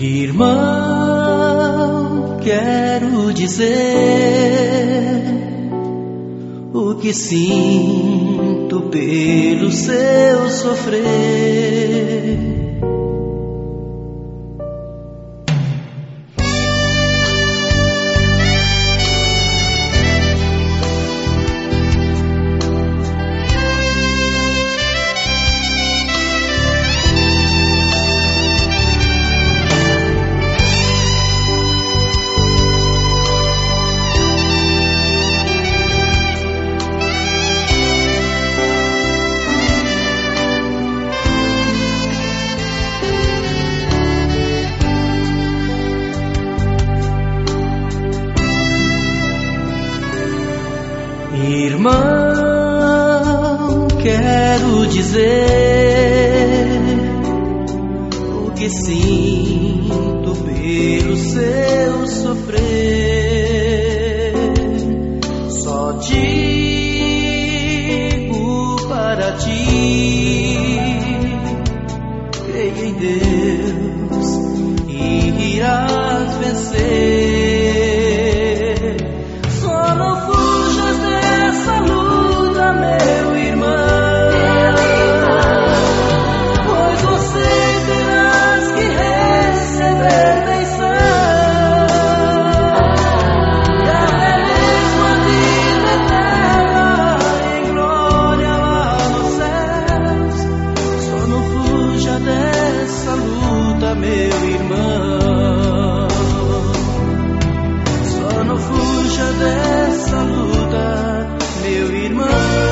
Irmão, quero dizer o que sinto pelo seu sofrer. Irmão, quero dizer o que sinto pelo seu sofrer. Só digo para ti, creia em Deus e irás vencer. Só não fujas dessa luta, meu irmão, pois você terás que receber benção, e até mesmo a vida eterna em glória lá nos céus. Só não fuja dessa luta, meu irmão, só não fuja dessa luta, meu irmão.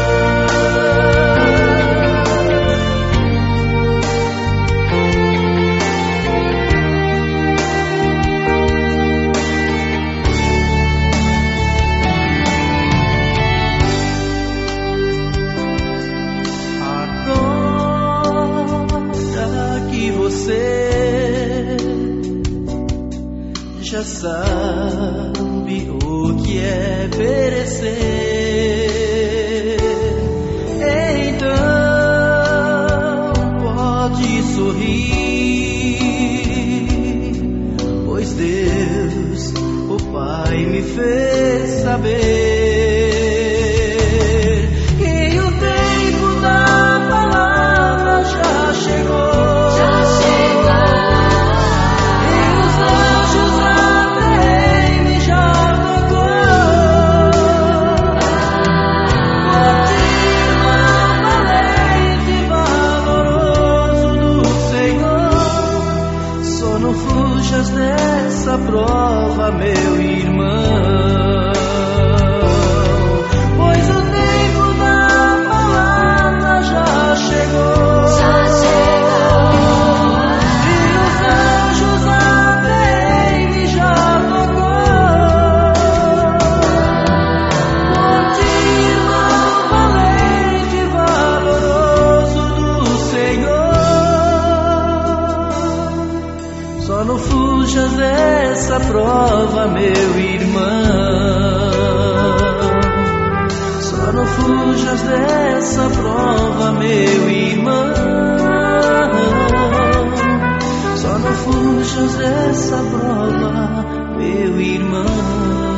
Agora que você já sabe o que é perecer, então pode sorrir, pois Deus, o Pai, me fez saber que o tempo da palavra já chegou. Não fujas dessa prova, meu irmão, pois o tempo da palavra já chegou. E os anjos a bem já tocou. Por ti, irmão valente e valoroso do Senhor. Só não fujas dessa prova, meu irmão, só não fujas dessa prova, meu irmão, só não fujas dessa prova, meu irmão.